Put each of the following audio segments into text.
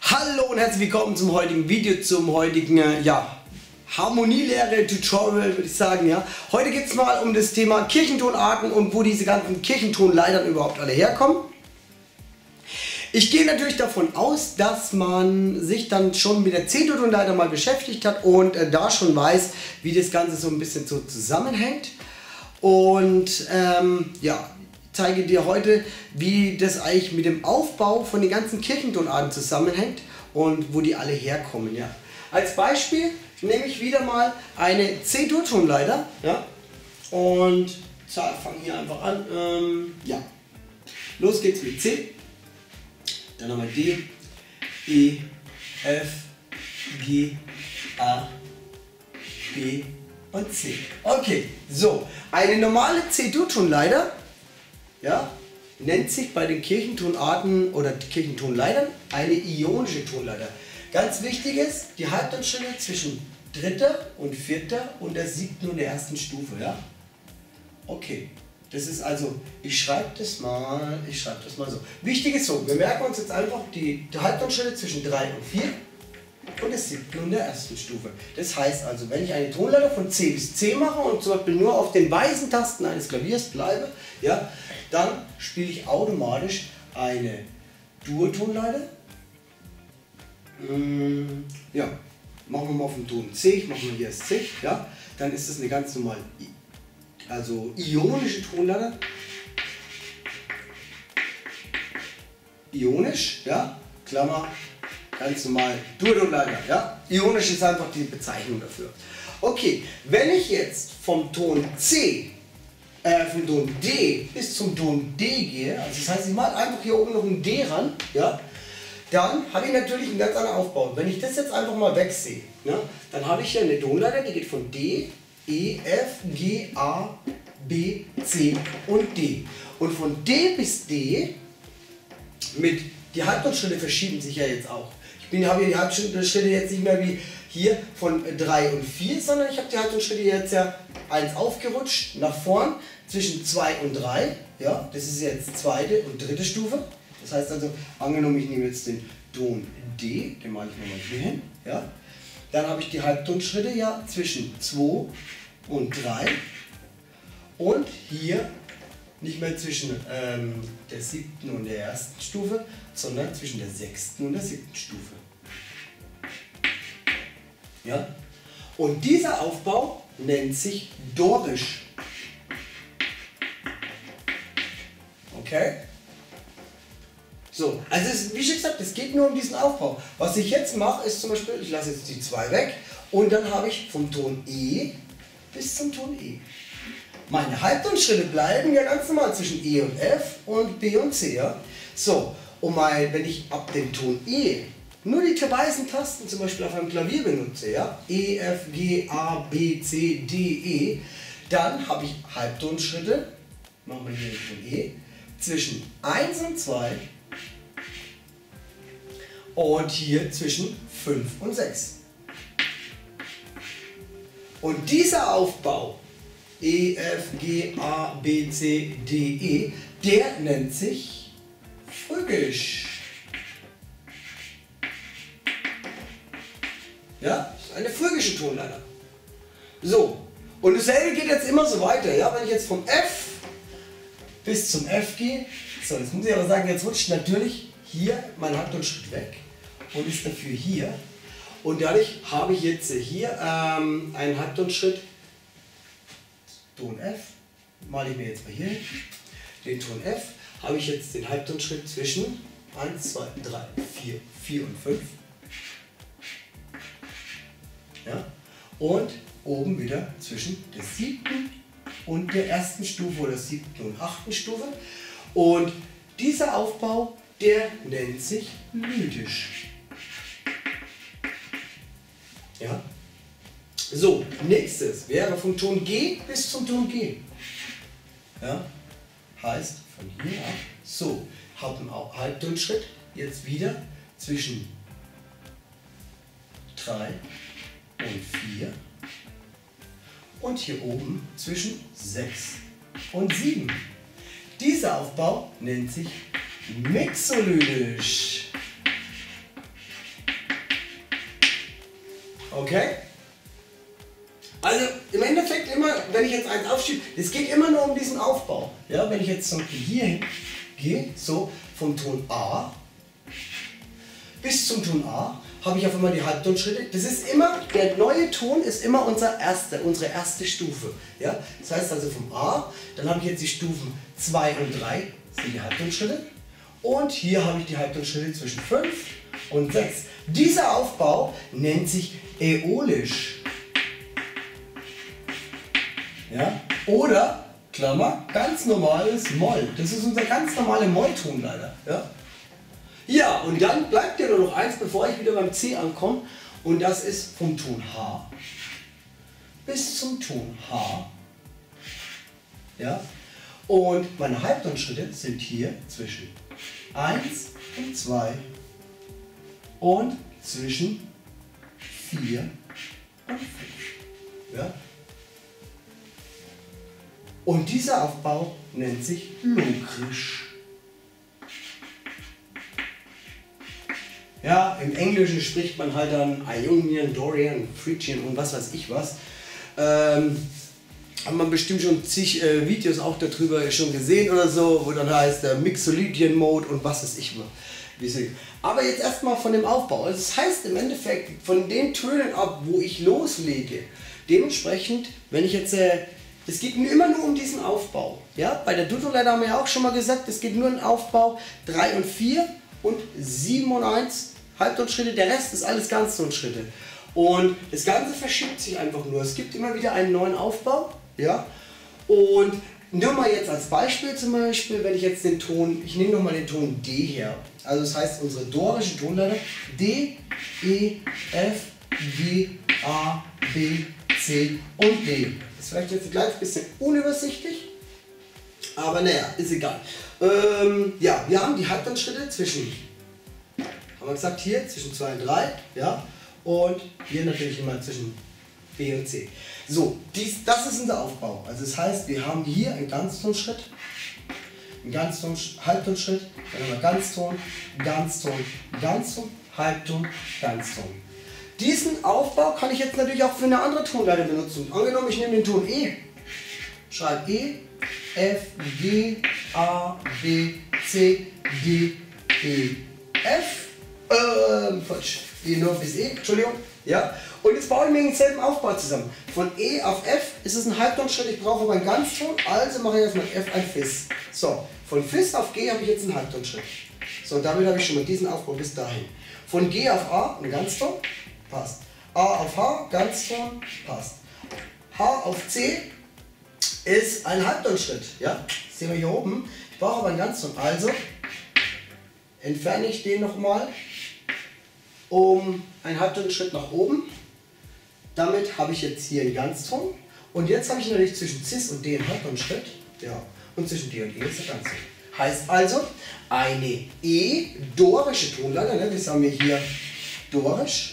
Hallo und herzlich willkommen zum heutigen Video, zum heutigen Harmonielehre-Tutorial, würde ich sagen. Ja. Heute geht es mal um das Thema Kirchentonarten und wo diese ganzen Kirchentonleitern überhaupt alle herkommen. Ich gehe natürlich davon aus, dass man sich dann schon mit der C-Dur-Tonleiter mal beschäftigt hat und da schon weiß, wie das Ganze so ein bisschen so zusammenhängt. Und ich zeige dir heute, wie das eigentlich mit dem Aufbau von den ganzen Kirchentonarten zusammenhängt und wo die alle herkommen. Ja. Als Beispiel nehme ich wieder mal eine C-Dur-Tonleiter, ja, und fange hier einfach an. Los geht's mit C, dann haben wir D, E, F, G, A, B und C. Okay, so, eine normale C-Dur-Tonleiter, ja, nennt sich bei den Kirchentonarten oder Kirchentonleitern eine ionische Tonleiter. Ganz wichtig ist, die Halbtonschritte zwischen dritter und vierter und der siebten und der ersten Stufe. Ja? Okay, das ist also, ich schreibe das mal so. Wichtig ist so, wir merken uns jetzt einfach die Halbtonschritte zwischen 3 und 4 und der siebten und der ersten Stufe. Das heißt also, wenn ich eine Tonleiter von C bis C mache und zum Beispiel nur auf den weißen Tasten eines Klaviers bleibe, ja, dann spiele ich automatisch eine Dur-Tonleiter. Ja, machen wir mal auf den Ton C, ich mache mal hier das C, ja, dann ist das eine ganz normale, also ionische Tonleiter. Ionisch, ja, Klammer, ganz normal Dur-Tonleiter, ja. Ionisch ist einfach die Bezeichnung dafür. Okay, wenn ich jetzt vom Ton C, vom Ton D bis zum Ton D gehe, also das heißt, ich mache einfach hier oben noch ein D ran, ja, dann habe ich natürlich einen ganz anderen Aufbau. Wenn ich das jetzt einfach mal wegsehe, ja, dann habe ich hier eine Tonleiter, die geht von D, E, F, G, A, B, C und D. Und von D bis D, die Halbtonschritte verschieben sich ja jetzt auch. Ich habe hier die Halbtonschritte jetzt nicht mehr wie hier von 3 und 4, sondern ich habe die Halbtonschritte jetzt ja 1 aufgerutscht nach vorn zwischen 2 und 3. Ja, das ist jetzt zweite und dritte Stufe. Das heißt also, angenommen ich nehme jetzt den Ton D, den mache ich nochmal hier hin. Ja, dann habe ich die Halbtonschritte ja zwischen 2 und 3 und hier nicht mehr zwischen der siebten und der ersten Stufe, sondern zwischen der sechsten und der siebten Stufe. Ja? Und dieser Aufbau nennt sich dorisch. Okay? So, also wie schon gesagt, es geht nur um diesen Aufbau. Was ich jetzt mache, ist zum Beispiel, ich lasse jetzt die 2 weg und dann habe ich vom Ton E bis zum Ton E. Meine Halbtonschritte bleiben ja ganz normal zwischen E und F und B und C. Ja? So, und wenn ich ab dem Ton E nur die weißen Tasten zum Beispiel auf einem Klavier benutze, ja? E, F, G, A, B, C, D, E, dann habe ich Halbtonschritte, machen wir hier den Ton E, zwischen 1 und 2 und hier zwischen 5 und 6. Und dieser Aufbau, E, F, G, A, B, C, D, E, der nennt sich phrygisch. Ja, das ist eine phrygische Tonleiter. So, und dasselbe geht jetzt immer so weiter. Ja? Wenn ich jetzt vom F bis zum F gehe, so, jetzt muss ich aber sagen, jetzt rutscht natürlich hier mein Halbtonschritt weg und ist dafür hier. Und dadurch habe ich jetzt hier einen Halbtonschritt, Ton F, male ich mir jetzt mal hier, den Ton F, habe ich jetzt den Halbtonschritt zwischen 1, 2, 3, 4 und 5. Ja? Und oben wieder zwischen der siebten und der ersten Stufe oder siebten und achten Stufe. Und dieser Aufbau, der nennt sich lydisch. Ja? So, nächstes wäre vom Ton G bis zum Ton G. Ja? Heißt von hier ab, so, habe einen Halbtonschritt, jetzt wieder zwischen 3 und 4 und hier oben zwischen 6 und 7. Dieser Aufbau nennt sich mixolydisch. Okay? Also im Endeffekt immer, wenn ich jetzt eins aufschiebe, es geht immer nur um diesen Aufbau. Ja, wenn ich jetzt zum Beispiel hier gehe, so vom Ton A bis zum Ton A, habe ich auf einmal die Halbtonschritte. Das ist immer, der neue Ton ist immer unsere erste Stufe. Ja? Das heißt also vom A, dann habe ich jetzt die Stufen 2 und 3, das sind die Halbtonschritte. Und hier habe ich die Halbtonschritte zwischen 5 und 6. Dieser Aufbau nennt sich äolisch. Ja? Oder, Klammer, ganz normales Moll. Das ist unser ganz normaler Mollton leider. Ja? Ja, und dann bleibt ja nur noch eins, bevor ich wieder beim C ankomme. Und das ist vom Ton H bis zum Ton H. Ja? Und meine Halbtonschritte sind hier zwischen 1 und 2 und zwischen 4 und 5. Ja? Und dieser Aufbau nennt sich lokrisch. Ja, im Englischen spricht man halt dann Ionian, Dorian, Phrygian und was weiß ich was. Hat man bestimmt schon zig Videos auch darüber schon gesehen oder so, wo dann heißt der Mixolydian Mode und was weiß ich. Aber jetzt erstmal von dem Aufbau. Also das heißt im Endeffekt von den Tönen ab, wo ich loslege. Dementsprechend, wenn ich jetzt, es geht immer nur um diesen Aufbau. Ja? Bei der Dudelleiter haben wir ja auch schon mal gesagt, es geht nur um den Aufbau 3 und 4 und 7 und 1 Halbtonschritte, der Rest ist alles Ganztonschritte. Und das Ganze verschiebt sich einfach nur. Es gibt immer wieder einen neuen Aufbau. Ja? Und nur mal jetzt als Beispiel zum Beispiel, wenn ich jetzt den Ton, ich nehme nochmal den Ton D her. Also das heißt unsere dorische Tonleiter D, E, F, G, A, B, C und D. Das ist vielleicht jetzt ein kleines bisschen unübersichtlich, aber naja, ist egal. Ja, wir haben die Halbtonschritte zwischen, haben wir gesagt, hier zwischen 2 und 3, ja, und hier natürlich immer zwischen B und C. So, das ist unser Aufbau. Also das heißt, wir haben hier einen Ganztonschritt, einen Ganzton, Halbtonschritt, dann haben wir Ganzton, Ganzton, Ganzton, Halbton, Ganzton. Diesen Aufbau kann ich jetzt natürlich auch für eine andere Tonleiter benutzen. Angenommen, ich nehme den Ton E, schreibe E, F, G, A, B, C, D, E, F, Quatsch, E nur bis E, Entschuldigung, ja. Und jetzt baue ich mir denselben Aufbau zusammen. Von E auf F ist es ein Halbtonschritt, ich brauche aber einen Ganzton, also mache ich erstmal F ein Fis. So, von Fis auf G habe ich jetzt einen Halbtonschritt. So, und damit habe ich schon mal diesen Aufbau bis dahin. Von G auf A, ein Ganzton, passt. A auf H, Ganzton, passt. H auf C ist ein Halbtonschritt, ja. Das sehen wir hier oben. Ich brauche aber einen Ganzton, also entferne ich den nochmal um einen Halbtonschritt nach oben. Damit habe ich jetzt hier einen Ganzton. Und jetzt habe ich natürlich zwischen Cis und D einen Halbtonschritt. Ja. Und zwischen D und E ist der Ganzton. Heißt also, eine E-dorische Tonleiter, ne, das haben wir hier dorisch.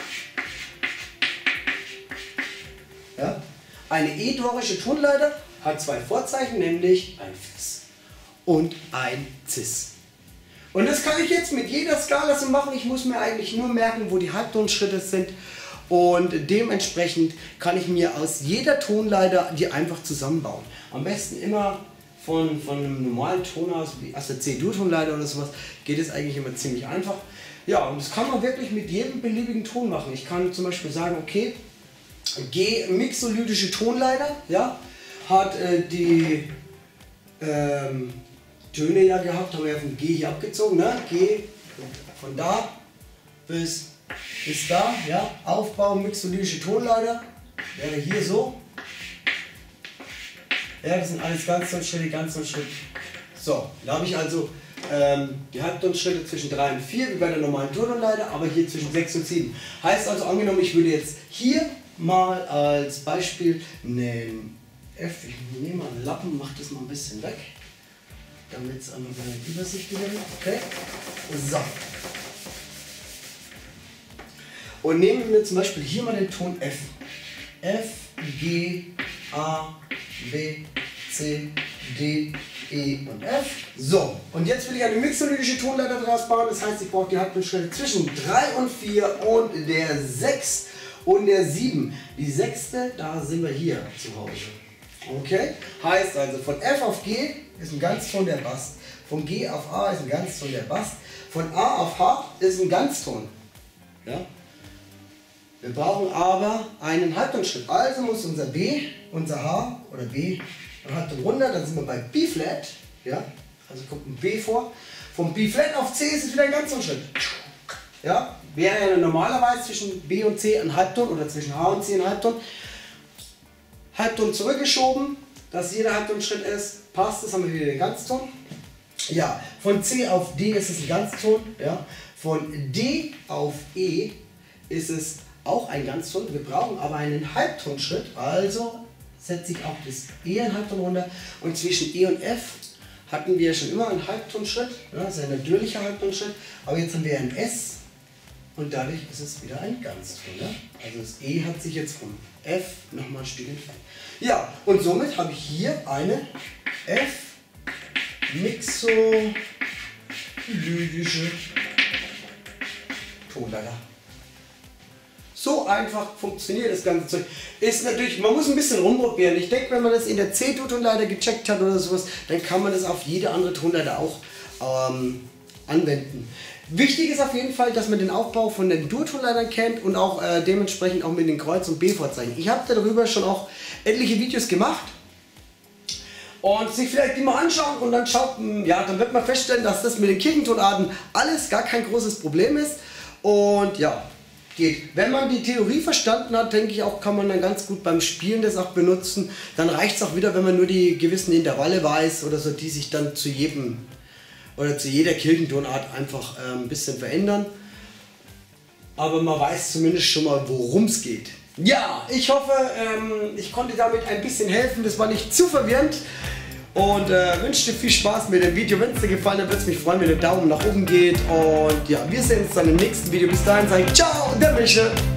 Ja. Eine E-dorische Tonleiter hat zwei Vorzeichen, nämlich ein Fis und ein Cis. Und das kann ich jetzt mit jeder Skala so machen. Ich muss mir eigentlich nur merken, wo die Halbtonschritte sind. Und dementsprechend kann ich mir aus jeder Tonleiter die einfach zusammenbauen. Am besten immer von einem normalen Ton aus, wie aus der C-Dur-Tonleiter oder sowas, geht es eigentlich immer ziemlich einfach. Ja, und das kann man wirklich mit jedem beliebigen Ton machen. Ich kann zum Beispiel sagen, okay, G, mixolytische Tonleiter, ja, hat die Töne ja gehabt, haben wir ja von G hier abgezogen, ne? G von da bis da, ja, Aufbau, mixolytische Tonleiter, wäre hier so. Ja, das sind alles Ganztonschritte, Ganztonschritt. So, da habe ich also die Halbtonschritte zwischen 3 und 4, wie bei der normalen Tonleiter, aber hier zwischen 6 und 7. Heißt also, angenommen, ich würde jetzt hier mal als Beispiel einen F, ich nehme mal einen Lappen, mache das mal ein bisschen weg, damit es einmal eine Übersicht wieder wird. Okay? So. Und nehmen wir zum Beispiel hier mal den Ton F. F, G, A, B, C, D, E und F. So, und jetzt will ich eine mixolytische Tonleiter draus bauen. Das heißt, ich brauche die Halbtonschritte zwischen 3 und 4 und der 6. und der 7. Die 6. da sind wir hier zu Hause. Okay? Heißt also, von F auf G ist ein Ganzton der Bass. Von G auf A ist ein Ganzton der Bass. Von A auf H ist ein Ganzton. Ja? Wir brauchen aber einen Halbtonschritt. Also muss unser B, unser H oder B ein Halbton runter, dann sind wir bei B-Flat. Ja? Also kommt ein B vor. Vom B-Flat auf C ist es wieder ein Ganztonschritt. Ja? Wäre ja normalerweise zwischen B und C ein Halbton oder zwischen H und C ein Halbton. Halbton zurückgeschoben, dass jeder Halbtonschritt ist. Passt, das haben wir wieder den Ganzton. Ja, von C auf D ist es ein Ganzton. Ja? Von D auf E ist es auch ein Ganzton. Wir brauchen aber einen Halbtonschritt. Also setze ich auch das E ein Halbton runter. Und zwischen E und F hatten wir schon immer einen Halbtonschritt. Ja, das ist ein natürlicher Halbtonschritt. Aber jetzt haben wir ein S und dadurch ist es wieder ein Ganzton. Ja? Also das E hat sich jetzt vom F nochmal ein Stück entfernt. Ja, und somit habe ich hier eine F-mixolydische Tonleiter. So einfach funktioniert das ganze Zeug. Ist natürlich, man muss ein bisschen rumprobieren. Ich denke, wenn man das in der C-Tonleiter gecheckt hat oder sowas, dann kann man das auf jede andere Tonleiter auch anwenden. Wichtig ist auf jeden Fall, dass man den Aufbau von den Dur-Tonleitern kennt und auch dementsprechend auch mit den Kreuz- und B-Vorzeichen. Ich habe darüber schon auch etliche Videos gemacht. Und sich vielleicht die mal anschauen und dann schaut, ja, dann wird man feststellen, dass das mit den Kirchentonarten alles gar kein großes Problem ist. Und ja, geht. Wenn man die Theorie verstanden hat, denke ich auch, kann man dann ganz gut beim Spielen das auch benutzen. Dann reicht es auch wieder, wenn man nur die gewissen Intervalle weiß oder so, die sich dann zu jedem oder zu jeder Kirchentonart einfach ein bisschen verändern. Aber man weiß zumindest schon mal, worum es geht. Ja, ich hoffe, ich konnte damit ein bisschen helfen. Das war nicht zu verwirrend. Und wünsche dir viel Spaß mit dem Video. Wenn es dir gefallen hat, würde es mich freuen, wenn der Daumen nach oben geht. Und ja, wir sehen uns dann im nächsten Video. Bis dahin sage ich ciao, der Mische.